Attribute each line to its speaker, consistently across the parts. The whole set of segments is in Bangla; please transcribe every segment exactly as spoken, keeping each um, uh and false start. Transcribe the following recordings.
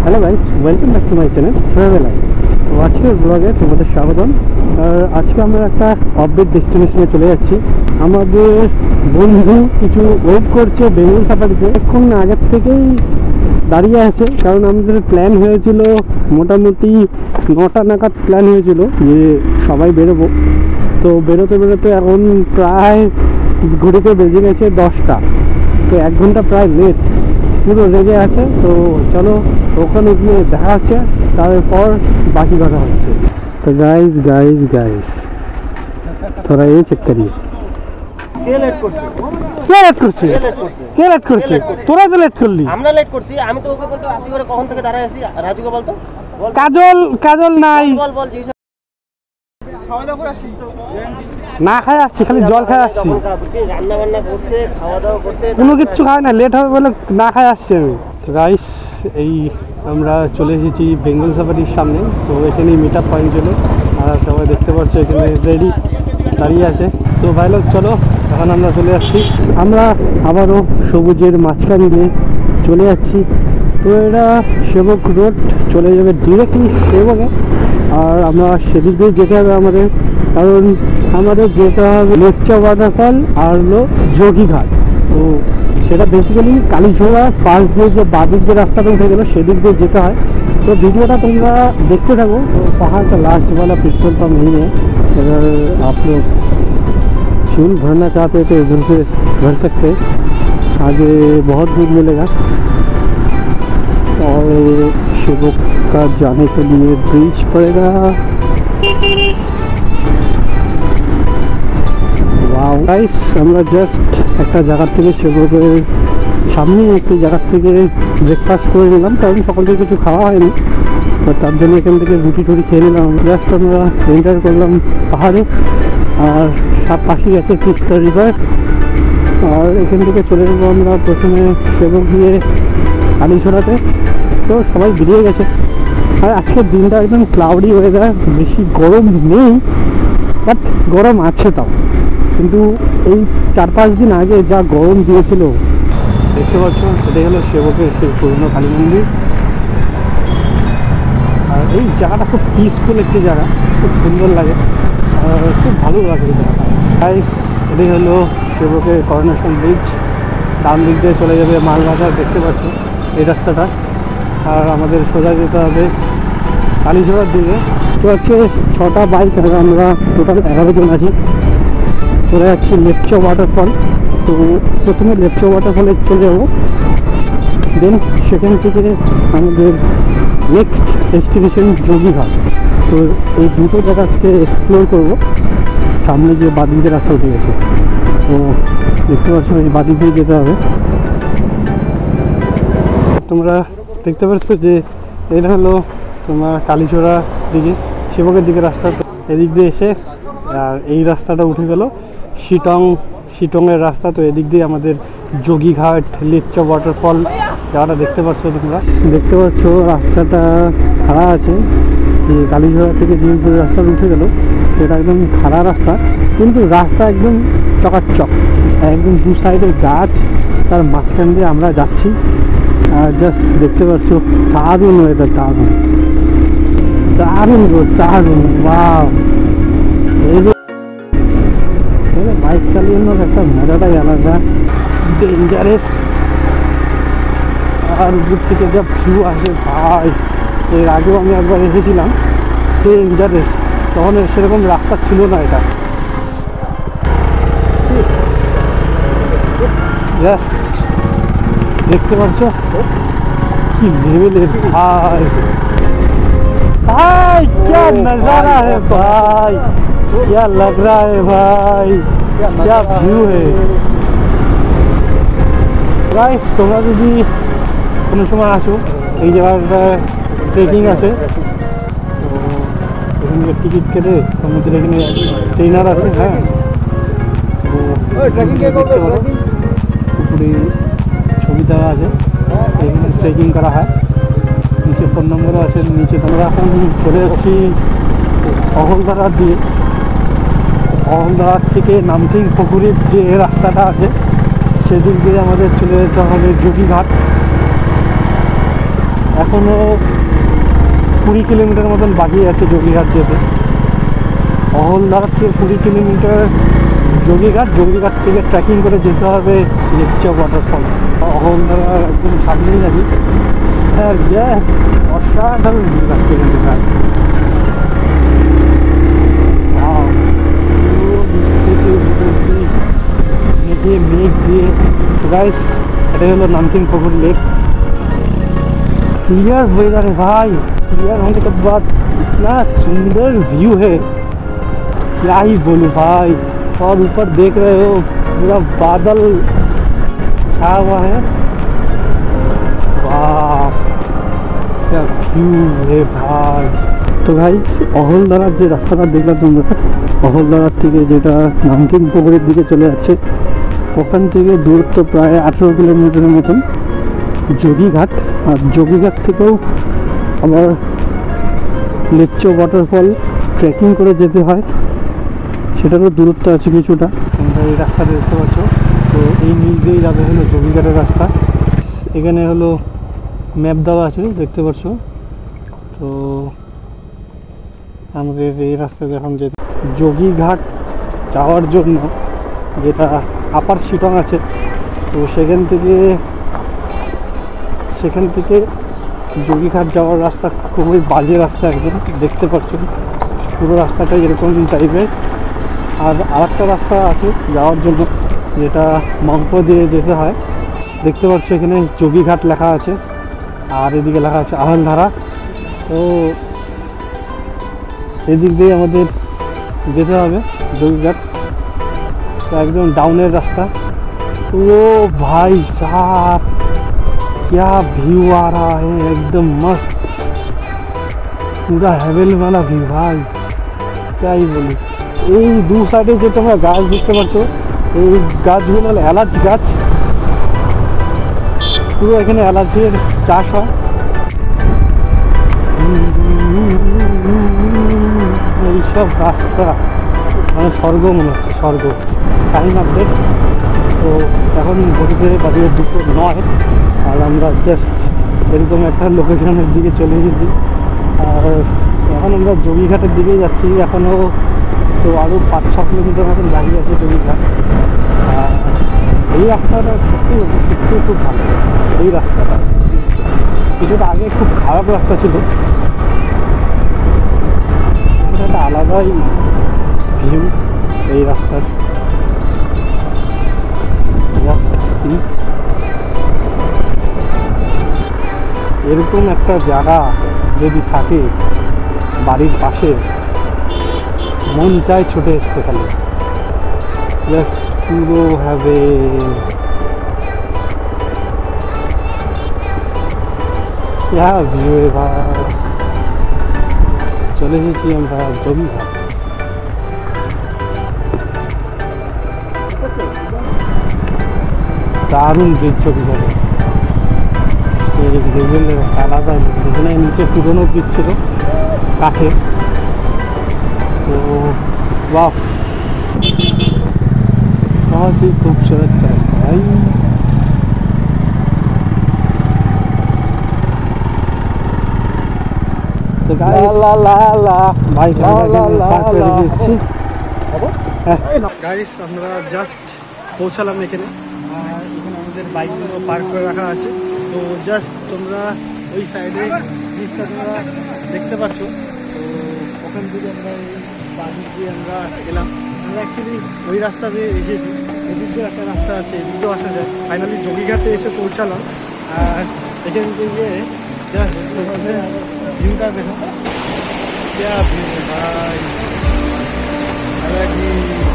Speaker 1: Hello guys, welcome back to my channel traveller. তো আজকের ব্লগে তোমাদের স্বাগতম। আর আজকে আমরা একটা আপডেট ডেস্টিনেশনে চলে যাচ্ছি। আমাদের বন্ধু কিছু ওয়েট করছে বেঙ্গল সাফারিতে, এখন আগের থেকেই দাঁড়িয়ে আছে, কারণ আমাদের প্ল্যান হয়েছিল মোটামুটি নটা নাগাদ প্ল্যান হয়েছিল যে সবাই বেরোবো। তো বেরোতে বেরোতে এখন প্রায় ঘড়িতে বেজে গেছে দশটা, তো এক ঘন্টা প্রায় লেট, পুরো রেগে আছে। তো চলো ওখানে গিয়ে দেখা হচ্ছে, তারপর বাকি কথা হচ্ছে। तो गाइस गाइस गाइस थोड़ा ये चेक करिए,
Speaker 2: কে লেট করছে?
Speaker 1: কে লেট করছে?
Speaker 2: কে লেট করছে?
Speaker 1: কে লেট করছে? তোরা তো লেট করলি।
Speaker 2: আমরা লেট করছি। আমি তো ওকে বলতে আসি করে কখন থেকে দাঁড়ায় আছি। রাজুকে বলতো বল
Speaker 1: কাজল কাজল নাই,
Speaker 2: বল বল জি খাওয়া দাওয়া করে আসছিস তো?
Speaker 1: না খাই আসছি, খালি জল খাই আসছি,
Speaker 2: রান্না বান্না করছে, খাওয়া দাওয়া করছে,
Speaker 1: কোনো কিচ্ছু খাই না, লেট হবে বলে না খাই আসছি আমি। তো গাইস এই আমরা চলে এসেছি বেঙ্গল সাফারির সামনে। তো এখানেই মিট আপ পয়েন্ট ছিল, আর সবাই দেখতে পাচ্ছ এখানে রেডি দাঁড়িয়ে আছে। তো ভাই লোক চলো, এখন আমরা চলে যাচ্ছি। আমরা আবারও সবুজের মাঝখান দিয়ে চলে যাচ্ছি। তো এটা সেবক রোড চলে যাবে ডিরেক্টলি সেবকে, আর আমরা সেদিক দিয়ে যেতে হবে আমাদের, কারণ আমাদের যেতে হবে লেকচা ওয়াটারফল আর হলো যোগীঘাট। তো সেটা বেসিক্যালি কালীঝোড়ার পাশ দিয়ে যে বাদিক যে রাস্তাটা উঠে গেলো সেদিক দিয়ে যেতে হয়। तो वीडियो का तुमरा देखते रहो। तो पहाड़ का लास्ट वाला पेट्रोल पंप नहीं है, अगर आप लोग फ्यूल भरना चाहते हैं तो इधर से भर सकते हैं, आगे बहुत दूर मिलेगा। और शिवक का जाने के लिए ब्रिज पड़ेगा। वाओ गाइस, আমরা জাস্ট একটা জায়গা থেকে শিবকের সামনে একটি জায়গা থেকে ব্রেকফাস্ট করে নিলাম, কারণ সকাল থেকে কিছু খাওয়া হয়নি। তো তার জন্য এখান থেকে রুটি টুটি খেয়ে নিলাম। জাস্ট আমরা এন্টার করলাম পাহাড়ে, আর সব পাশেই আছে তিস্তা রিভার। আর এখান থেকে চলে যাবো আমরা প্রথমে সেবক দিয়ে কালীছড়াতে। তো সবাই বেরিয়ে গেছে, আর আজকের দিনটা একদম ক্লাউডি ওয়েদার, বেশি গরম নেই, বাট গরম আছে তাও। কিন্তু এই চার পাঁচ দিন আগে যা গরম দিয়েছিল, দেখতে পাচ্ছ এটাই হলো সেবকের সেই পুরনো কালী মন্দির। আর এই জায়গাটা খুব পিসফুল একটি জায়গা, খুব সুন্দর লাগে, আর খুব ভালো লাগে এই জায়গাটা। গাইস এটাই হলো সেবকের করোনেশন ব্রিজ, ডান দিক দিয়ে চলে যাবে মালবাজার, দেখতে পাচ্ছ এই রাস্তাটা। আর আমাদের সোজা যেতে হবে কালীঝোড়ার দিকে। তো হচ্ছে ছটা বাইক, আর আমরা টোটাল এগারো জন আছি, চলে যাচ্ছি লেকচা ওয়াটারফল। তো প্রথমে লেকচা ওয়াটারফলে চলে যাবো, দেন সেখান থেকে আমাদের নেক্সট ডেস্টিনেশন যোগীঘাট। তো এই দুটো জায়গাকে এক্সপ্লোর করবো। সামনে যে বাদিক দিয়ে রাস্তা উঠে গেছে, তো দেখতে পাচ্ছ এই বাদিক দিয়ে যেতে হবে। তোমরা দেখতে পাচ্ছ যে এটা হলো তোমার কালীচড়া দিকে সেবকের দিকে রাস্তা। এদিক দিয়ে এসে আর এই রাস্তাটা উঠে গেল শিটং শিটংয়ের রাস্তা। তো এদিক দিয়ে আমাদের যোগীঘাট লেকচা ওয়াটারফল জায়গাটা দেখতে পাচ্ছ। তোমরা দেখতে পাচ্ছ রাস্তাটা খাড়া আছে, যে কালীঝোড়া থেকে যে রাস্তাটা উঠে গেল সেটা একদম খাড়া রাস্তা, কিন্তু রাস্তা একদম চকাচক, একদম দু সাইডে গাছ, তার মাঝখান দিয়ে আমরা যাচ্ছি। আর জাস্ট দেখতে পাচ্ছ দারুণ ওয়েদার, দারুণ দারুণ রোদ, দারুণ ওয়াও। এই বাইক চালানোর একটা মজাটাই আলাদা, ডেঞ্জারাস। আর উপর থেকে যা ভিউ আসে ভাই, এর আগেও আমি একবার এসেছিলাম, ডেঞ্জারাস, তখন সেরকম রাস্তা ছিল না। এটা জাস্ট দেখতে পাচ্ছ কি লেভেলের ভাই, भाई क्या नज़ारा है भाई, क्या लग रहा है भाई, क्या व्यू है गाइस। তোমরা যদি কোনো সময় আসো এই জায়গাটা ট্রেকিং আছে, তো এখানে টিকিট কেটে সমুদ্রে এখানে ট্রেনার আছে। হ্যাঁ, তো দেখতে পারো উপরে ছবি দেওয়া আছে, এখানে ট্রেকিং করা হয়। নিচে ফোন নম্বরও আছে নিচে। আমরা এখন চলে যাচ্ছি অহলদারার দিয়ে। অহলদারার থেকে নামচিং পুকুরের যে রাস্তাটা আছে সেদিক দিয়ে আমাদের চলে যেতে হবে যোগীঘাট। এখনও কুড়ি কিলোমিটার মতন বাকি আছে যোগীঘাট যেতে। অহলদার থেকে কুড়ি কিলোমিটার যোগীঘাট, যোগীঘাট থেকে ট্রেকিং করে যেতে হবে লেপচা ওয়াটারফল। অহলদার একদম সামনেই নাকি আর গ্যাস অসাধারণ ভিউ লাগছে কিন্তু গাছ। মেঘে মেঘ দিয়ে গাইস, এটাই হলো Namthing Pukur lake. Clear weather है भाई, क्लियर होने के बाद इतना सुंदर व्यू है, क्या ही बोलूं भाई। और ऊपर देख रहे हो पूरा बादल छा हुआ है, वाह क्या व्यू है भाई। তো ভাই অহলদারার যে রাস্তাটা দেখলাম তোমরা, অহলদারার থেকে যেটা नामथिंग পুকুরের দিকে চলে যাচ্ছে, ওখান থেকে দূরত্ব প্রায় আঠেরো কিলোমিটারের মতন যোগীঘাট। আর যোগীঘাট থেকেও আবার লেপচা ওয়াটারফল ট্রেকিং করে যেতে হয়, সেটারও দূরত্ব আছে কিছুটা। তোমরা এই রাস্তাটা দেখতে পাচ্ছ, তো এই নিচ দিয়েই যাবে হলো যোগীঘাটের রাস্তা। এখানে হলো ম্যাপ দেওয়া আছে দেখতে পাচ্ছ। তো আমাদের এই রাস্তাতে এখন যে যোগীঘাট যাওয়ার জন্য যেটা আপার শিটং আছে, তো সেখান থেকে সেখান থেকে যোগীঘাট যাওয়ার রাস্তা খুবই বাজে রাস্তা একদম, দেখতে পাচ্ছেন পুরো রাস্তাটা এরকম টাইপের। আর আরেকটা রাস্তা আছে যাওয়ার জন্য, যেটা মাংপ দিয়ে যেতে হয়। দেখতে পাচ্ছ এখানে যোগীঘাট লেখা আছে, আর এদিকে লেখা আছে আহলধারা। তো এদিক দিয়ে আমাদের যেতে হবে যোগীঘাট, तो एकदम डाउनर रास्ता। ओ भाई साहब क्या व्यू आ रहा है, एकदम मस्त पूरा हेवन वाला व्यू भाई, क्या ही बोली। এই দু সাইডে যে তোমরা গাছ দেখতে পাচ্ছ, এই গাছগুলো হলো এলাচ গাছ, পুরো এখানে এলাচের চাষ হয়। এইসব রাস্তা মানে স্বর্গ মনে হচ্ছে, স্বর্গ। টাইম আপডেট, তো এখন ঘড়িতে বাজে দুটো নয়, আর আমরা জাস্ট এরকম একটা লোকেশনের দিকে চলে এসেছি। আর এখন আমরা যোগীঘাটের দিকে যাচ্ছি, এখনও তো আরও পাঁচ ছ কিলোমিটার মতন বাকি আছে যোগীঘাট। আর এই রাস্তাটা সত্যি সত্যি খুব ভালো, এই রাস্তাটা কিছুটা আগে খুব খারাপ রাস্তা ছিল, একটা আলাদাই ভিউ এই রাস্তার। এরকম একটা জায়গা যদি থাকে বাড়ির পাশে, মন চায় ছুটে আসতে খালি, জাস্ট পুরো হবে। ভিউ এবার চলে এসেছি আমরা যোগীঘাট। দারুণ ব্রিজ যোগীঘাটে, রেলের আলাদা। এখানে নিচে পুরোনো ব্রিজ ছিল কাঠের, তো বাহ बहुत ही खूबसूरत है भाई। तो गाइस ला ला ला भाई ला ला ला গাইস আমরা জাস্ট পৌঁছালাম এখানে। আর এখানে আমাদের বাইকগুলো পার্ক করে রাখা আছে, তো জাস্ট তোমরা ওই সাইডে ব্রিজটা তোমরা দেখতে পাচ্ছ। তো ওখান থেকে আমরা এই বাড়ি দিয়ে আমরা এলাম। আমরা অ্যাকচুয়ালি ওই রাস্তা দিয়ে এসেছি, এদিক দিয়ে একটা রাস্তা আছে, এদিক দিয়েও আসা যায়। ফাইনালি যোগীঘাটে এসে পৌঁছালাম। আর এখান থেকে জাস্ট তোমাদের ভিউটা দেখো, क्या व्यू भाई, अलग ही।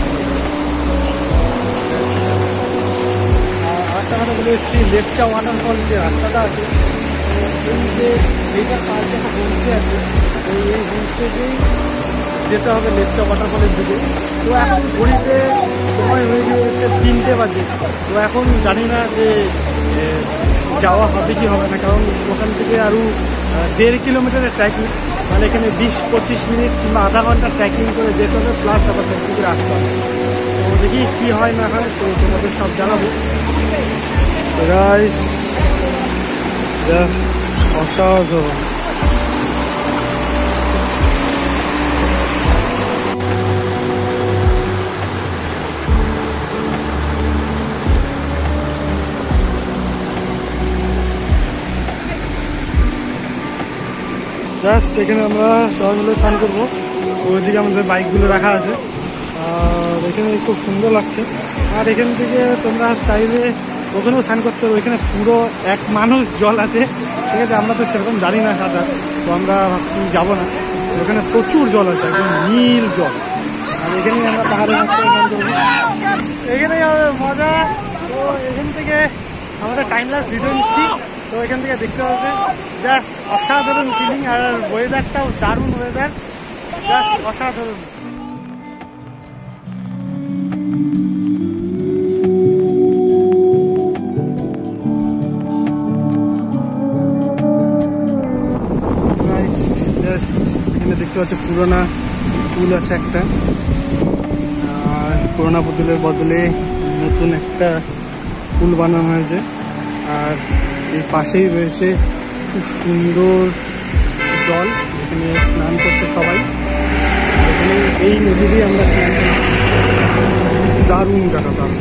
Speaker 1: রাস্তা কথা বলে এসেছি লেপচা ওয়াটারফল যে রাস্তাটা আছে, এই যে এইটার পাশে একটা হোমস্টে আছে, তো এই হোমস্টেতেই যেতে হবে লেপচা ওয়াটারফলের দিকে। তো এখন ঘড়িতে সময় হয়ে গিয়েছে তিনটে বাজে, তো এখন জানি না যে যাওয়া হবে কি হবে না, কারণ ওখান থেকে আরও দেড় কিলোমিটারের ট্রেকিং, মানে এখানে বিশ পঁচিশ মিনিট কিংবা আধা ঘন্টা ট্রেকিং করে যেতে হবে, প্লাস আবার ট্রেকিং করে আসতে হবে। তো দেখি কী হয় না হয়, তো তোমাদের সব জানাবো। গাইস জাস্ট অসাধারণ। জাস্ট এখানে আমরা সবাই মিলে স্নান করবো। ওইদিকে আমাদের বাইকগুলো রাখা আছে, আর এখানে খুব সুন্দর লাগছে। আর এখান থেকে তোমরা চাইলে ওখানেও স্নান করতে হবে। এখানে পুরো এক মানুষ জল আছে, ঠিক আছে। আমরা তো সেরকম জানি না সাঁতার, তো আমরা ভাবছি যাবো না। ওখানে প্রচুর জল আছে, একদম নীল জল। আর এখানেই আমরা পাহাড়ের মাঝখানে স্নান করবো, এখানেই আমাদের মজা। তো এখান থেকে আমাদের টাইম ল্যাপস ভিডিও নিচ্ছি, তো এখান থেকে দেখতে হবে। জাস্ট অসাধারণ ফিলিং, আর ওয়েদারটাও দারুণ ওয়েদার, জাস্ট অসাধারণ। এখানে দেখতে পাচ্ছি পুরোনো পুল আছে একটা, আর পুরোনো পুতুলের বদলে নতুন একটা পুল বানানো হয়েছে। আর এই পাশেই রয়েছে খুব সুন্দর জল, এখানে স্নান করছে সবাই। এখানে এই নদীতেই আমরা স্নান করি, দারুণ জায়গা, দারুণ।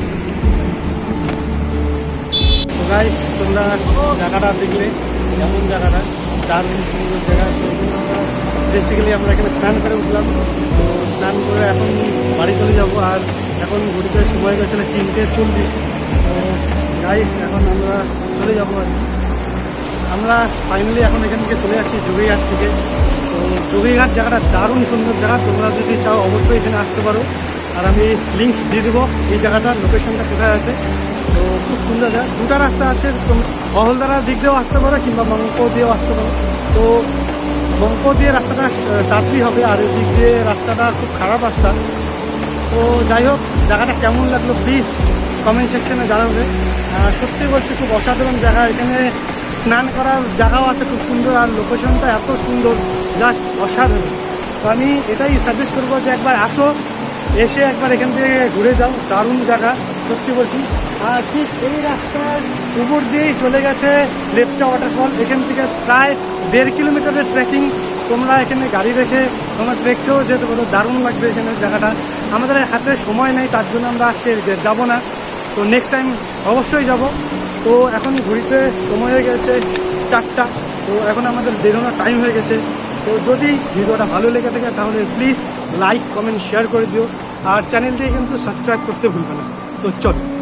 Speaker 1: গাইস, তোমরা জায়গাটা দেখলে এমন জায়গাটা দারুণ সুন্দর জায়গা। বেসিক্যালি আমরা এখানে স্নান করে উঠলাম, তো স্নান করে এখন বাড়ি চলে যাবো। আর এখন ঘুরতে সময় গেছিল তিনটে চল্লিশ। তো গাইস, এখন আমরা চলে যাবো। আর আমরা ফাইনালি এখন এখান থেকে চলে যাচ্ছি যোগীঘাট থেকে। তো যোগীঘাট জায়গাটা দারুণ সুন্দর জায়গা, তোমরা যদি চাও অবশ্যই এখানে আসতে পারো। আর আমি লিঙ্ক দিয়ে দেবো এই জায়গাটার, লোকেশনটা কোথায় আছে। তো খুব সুন্দর জায়গা, দুটা রাস্তা আছে, বহলদারার দিক দিয়েও আসতে পারো কিংবা মঙ্ক দিয়েও আসতে পারো। তো মঙ্ক দিয়ে রাস্তাটা তাড়াতাড়ি হবে, আর এদিক দিয়ে রাস্তাটা খুব খারাপ রাস্তা। তো যাই হোক, জায়গাটা কেমন লাগলো প্লিজ কমেন্ট সেকশনে জানাবে। সত্যি বলছি খুব অসাধারণ জায়গা, এখানে স্নান করার জায়গাও আছে খুব সুন্দর, আর লোকেশনটা এত সুন্দর, জাস্ট অসাধারণ। তো আমি এটাই সাজেস্ট করবো যে একবার আসো, এসে একবার এখান থেকে ঘুরে যাও, দারুণ জায়গা সত্যি বলছি। আর ঠিক এই রাস্তার উপর দিয়েই চলে গেছে লেপচা ওয়াটারফল। এখান থেকে প্রায় দেড় কিলোমিটারের ট্রেকিং, তোমরা এখানে গাড়ি রেখে তোমরা ট্রেকতেও যেতে পারো, দারুণ লাগবে এখানে জায়গাটা। আমাদের হাতে সময় নেই, তার জন্য আমরা আজকে যাব না, তো নেক্সট টাইম অবশ্যই যাব। তো এখন ঘুরতে সময় হয়ে গেছে চারটা, তো এখন আমাদের বেরোনোর টাইম হয়ে গেছে। তো যদি ভিডিওটা ভালো লেগে থাকে তাহলে প্লিজ লাইক কমেন্ট শেয়ার করে দিও, আর চ্যানেলটি কিন্তু সাবস্ক্রাইব করতে ভুলবে না। তো চল।